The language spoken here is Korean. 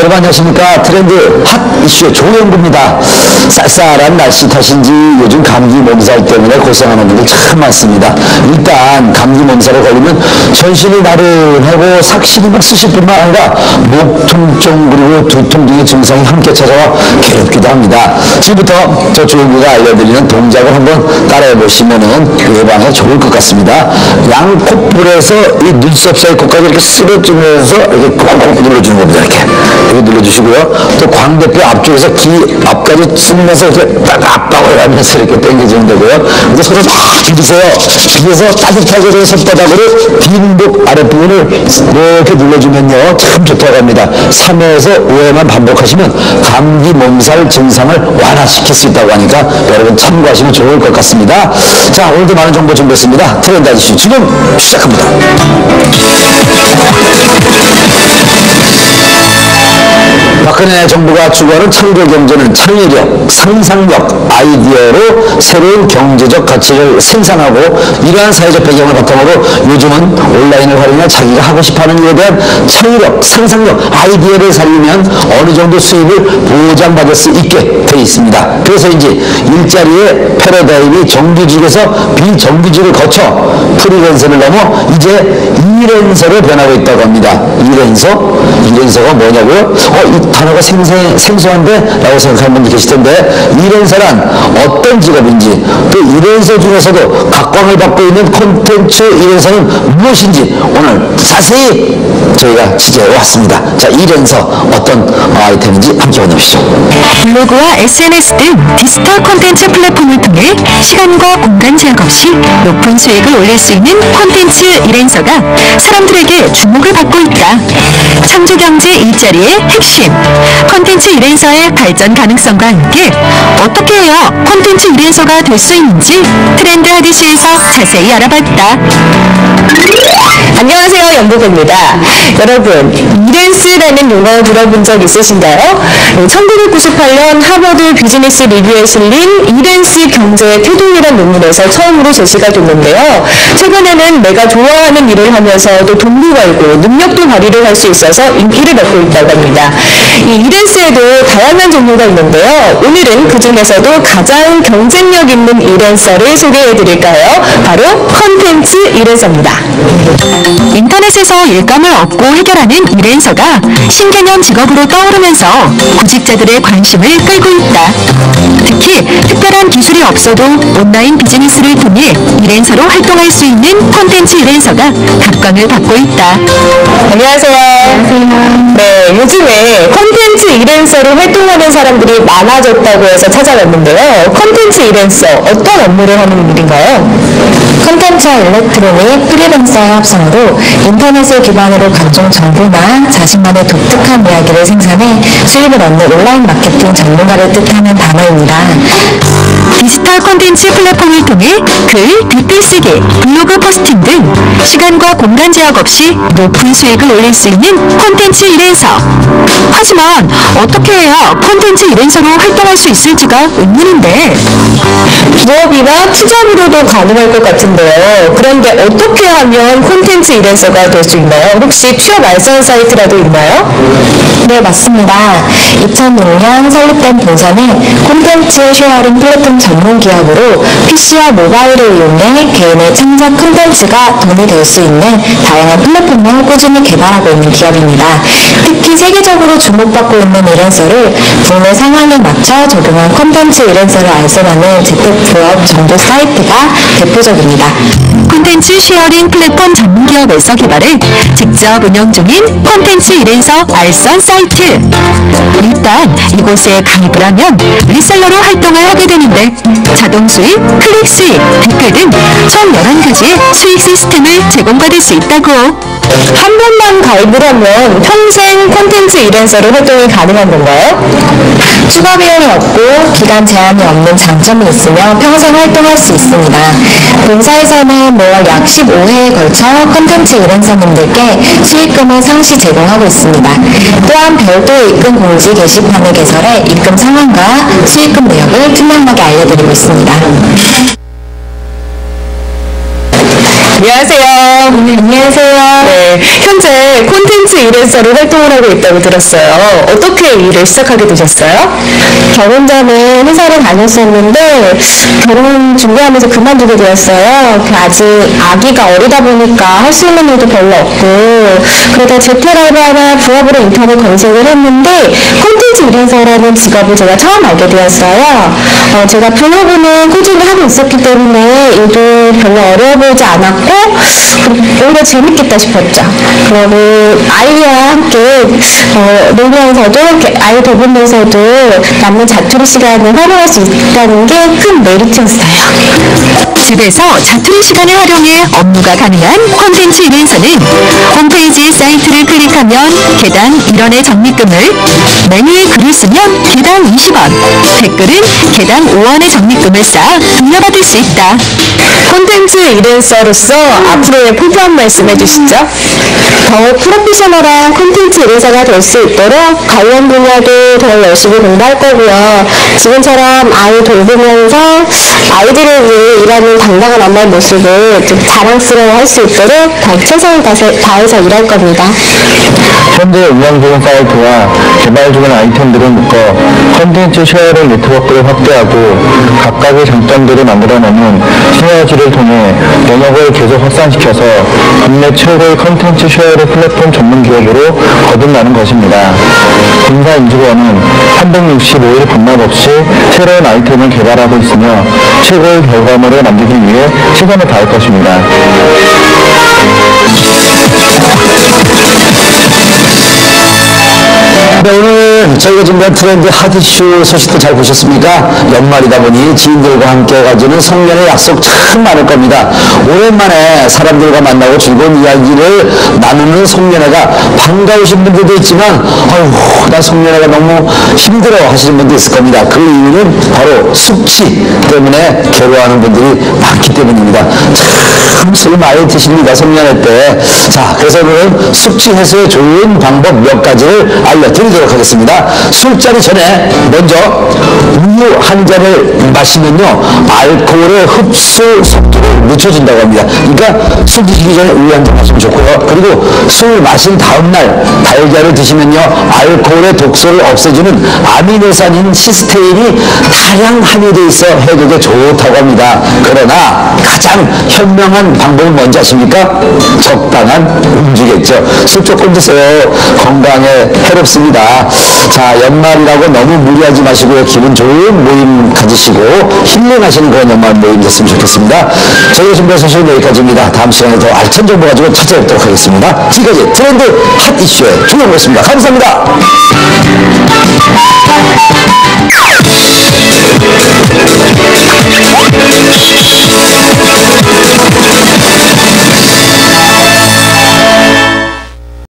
여러분 안녕하십니까. 트렌드 핫 이슈의 조영구입니다. 쌀쌀한 날씨 탓인지 요즘 감기 몸살 때문에 고생하는 분들 참 많습니다. 일단 감기 몸살에 걸리면 전신이 나른하고 삭신이 막 쑤실 뿐만 아니라 목 통증 그리고 두통 등의 증상이 함께 찾아와 괴롭기도 합니다. 지금부터 저 조영구가 알려드리는 동작을 한번 따라해 보시면은 예방에 좋을 것 같습니다. 양콧볼에서 이 눈썹 사이 코까지 이렇게 쓸어주면서 이렇게 꾹꾹 눌러주는 겁니다. 이렇게 눌러주시고요. 또 광대뼈 앞쪽에서 귀 앞까지 쓰면서 이렇게 딱 압박을 하면서 이렇게 당겨주면 되고요. 이제 손을 막 비비세요. 비벼서 따뜻하게 손바닥으로 뒷목 아랫부분을 이렇게 눌러주면요 참 좋다고 합니다. 3회에서 5회만 반복하시면 감기 몸살 증상을 완화시킬 수 있다고 하니까 여러분 참고하시면 좋을 것 같습니다. 자, 오늘도 많은 정보 준비했습니다. 트렌드 아저씨 지금 시작합니다. 박근혜 정부가 추구하는 창조 경제는 창의력, 상상력, 아이디어로 새로운 경제적 가치를 생산하고 이러한 사회적 배경을 바탕으로 요즘은 온라인을 활용해 자기가 하고 싶어하는 일에 대한 창의력, 상상력, 아이디어를 살리면 어느 정도 수입을 보장받을 수 있게 되어 있습니다. 그래서인지 일자리의 패러다임이 정규직에서 비정규직을 거쳐 프리랜서를 넘어 이제 이랜서로 변하고 있다고 합니다. 이랜서가 뭐냐고요? 이 단어가 생소한데? 라고 생각하는 분들 계실 텐데, 이랜서란 어떤 직업인지, 또 이랜서 중에서도 각광을 받고 있는 콘텐츠 이랜서는 무엇인지 오늘 자세히 저희가 취재해 왔습니다. 자, 이랜서 어떤 아이템인지 함께 만나보시죠. 블로그와 SNS 등 디지털 콘텐츠 플랫폼을 통해 시간과 공간 제약 없이 높은 수익을 올릴 수 있는 콘텐츠 이랜서가 사람들에게 주목을 받고 있다. 창조경제 일자리의 핵심, 콘텐츠 이랜서의 발전 가능성과 함께 어떻게 해야 콘텐츠 이랜서가 될 수 있는지 트렌드 하디시에서 자세히 알아봤다. 안녕하세요, 연보입니다. 여러분, 이랜스라는 용어를 들어본 적 있으신가요? 1998년 하버드 비즈니스 리뷰에 실린 이랜스 경제의 태동이라는 논문에서 처음으로 제시가 됐는데요. 최근에는 내가 좋아하는 일을 하면서 또 돈도 벌고 능력도 발휘를 할 수 있어서 인기를 받고 있다고 합니다. 이 이랜스에도 다양한 종류가 있는데요. 오늘은 그 중에서도 가장 경쟁력 있는 이랜서를 소개해 드릴까요? 바로 콘텐츠 이랜서입니다. 인터넷에서 일감을 얻고 해결하는 이랜서가 신개념 직업으로 떠오르면서 구직자들의 관심을 끌고 있다. 특히 특별한 기술이 없어도 온라인 비즈니스를 통해 이랜서로 활동할 수 있는 콘텐츠 이랜서가 각광을 받고 있다. 안녕하세요. 네, 요즘에 콘텐츠 이랜서로 활동하는 사람들이 많아졌다고 해서 찾아봤는데요. 콘텐츠 이랜서, 어떤 업무를 하는 일인가요? 콘텐츠와 일렉트로닉, 프리랜서의 합성으로 인터넷을 기반으로 각종 정보나 자신만의 독특한 이야기를 생산해 수입을 얻는 온라인 마케팅 전문가를 뜻하는 단어입니다. 디지털 콘텐츠 플랫폼을 통해 글, 댓글 쓰기, 블로그 포스팅 등 시간과 공간 제약 없이 높은 수익을 올릴 수 있는 콘텐츠 이랜서. 하지만 어떻게 해야 콘텐츠 이랜서로 활동할 수 있을지가 의문인데, 부업이나 투잡으로도 가능할 것 같은데요. 그런데 어떻게 하면 콘텐츠 이랜서가 될 수 있나요? 혹시 취업 알선 사이트라도 있나요? 네, 맞습니다. 2006년 설립된 본사는 콘텐츠 쉐어링 플랫폼 전문 기업으로 PC와 모바일을 이용해 개인의 창작 콘텐츠가 돈이 될 수 있는 다양한 플랫폼을 꾸준히 개발하고 있는 기업입니다. 특히 세계적으로 주목받고 있는 이랜서를 국내 상황에 맞춰 적용한 콘텐츠 이랜서를 알선하는 재택부업 정보 사이트가 대표적입니다. 콘텐츠 쉐어링 플랫폼 전문기업에서 개발해 직접 운영 중인 콘텐츠 이랜서 알선 사이트. 일단 이곳에 가입을 하면 리셀러로 활동을 하게 되는데 자동 수익, 클릭 수익, 댓글 등 총 11가지의 수익 시스템을 제공받을 수 있다고. 한 번만 가입을 하면 평생 콘텐츠 이랜서로 활동이 가능한 건가요? 추가 비용이 없고 기간 제한이 없는 장점이 있으며 평생 활동할 수 있습니다. 본사에서는 매월 약 15회에 걸쳐 콘텐츠 이랜서님들께 수익금을 상시 제공하고 있습니다. 또한 별도 입금 공지 게시판을 개설해 입금 상황과 수익금 내역을 투명하게 알려드리고 있습니다. 안녕하세요. 안녕하세요. 네, 현재 콘텐츠 이랜서로 활동을 하고 있다고 들었어요. 어떻게 이 일을 시작하게 되셨어요? 결혼 전에 회사를 다녔었는데 결혼 준비하면서 그만두게 되었어요. 아직 아기가 어리다 보니까 할 수 있는 일도 별로 없고 그러다 재택알바나 부업으로 인터넷 검색을 했는데 콘텐츠 이랜서라는 직업을 제가 처음 알게 되었어요. 제가 블로그는 꾸준히 하고 있었기 때문에 일도 별로 어려워 보이지 않았고 오히려 재밌겠다 싶었죠. 그리고 아이와 함께 놀면서도 아이 돌보면서도 남는 자투리 시간을 활용할 수 있다는 게 큰 메리트였어요. 집에서 자투리 시간을 활용해 업무가 가능한 콘텐츠 이랜서는 홈페이지 사이트를 클릭하면 개당 1원의 적립금을, 메뉴에 글을 쓰면 개당 20원, 댓글은 개당 5원의 적립금을 쌓아 돌려받을 수 있다. 콘텐츠 이랜서로서 앞으로의 포부 한 말씀 해주시죠. 더욱 프로페셔널한 콘텐츠 이랜서가 될 수 있도록 관련 분야도 더 열심히 공부할 거고요. 지금처럼 아이 돌보면서 아이들을 위해 일하는 당당한 엄마의 모습을 좀 자랑스러워할 수 있도록 더 최선을 다해서 일할 겁니다. 현재 운영 중인 사이트와 개발 중인 아이템들을 묶어 콘텐츠 쉐어링 네트워크를 확대하고 각각의 장점들을 만들어내는 시너지를 통해 영역을 계속 확산시켜서 국내 최고의 콘텐츠 쉐어링 플랫폼 전문 기업으로 거듭나는 것입니다. 본사 임직원은 365일 반납 없이 새로운 아이템을 개발하고 있으며 최고의 결과물을 만들기 위해 최선을 다할 것입니다. 네, 오늘 저희가 준비한 트렌드 핫 이슈 소식도 잘 보셨습니까? 연말이다 보니 지인들과 함께 가지는 성년의 약속 참 많을 겁니다. 오랜만에 사람들과 만나고 즐거운 이야기를 나누는 송년회가 반가우신 분들도 있지만 어휴, 나 송년회가 너무 힘들어 하시는 분도 있을 겁니다. 그 이유는 바로 숙취 때문에 괴로워하는 분들이 많기 때문입니다. 참 술 많이 드십니다. 송년회 때. 자, 그래서 오늘은 숙취 해소에 좋은 방법 몇 가지를 알려드리도록 하겠습니다. 술자리 전에 먼저 우유 한 잔을 마시면요 알코올의 흡수 속도를 늦춰준다고 합니다. 그러니까 술 드시기 전에 우유 한 잔 마시면 좋고요. 그리고 술 마신 다음날 달걀을 드시면요 알코올의 독소를 없애주는 아미노산인 시스테인이 다량 함유되어 있어 해독에 좋다고 합니다. 그러나 가장 현명한 방법은 뭔지 아십니까? 적당한 음주겠죠. 술 조금 드세요. 건강에 해롭습니다. 자, 연말이라고 너무 무리하지 마시고요. 기분 좋은 모임 가지시고 힐링하시는 그런 연말 모임 됐으면 좋겠습니다. 저희가 준비한 소식은 여기까지입니다. 다음 시간에 더 알찬 정보 가지고 찾아뵙도록 하겠습니다. 지금까지 트렌드 핫 이슈의 조영구였습니다. 감사합니다.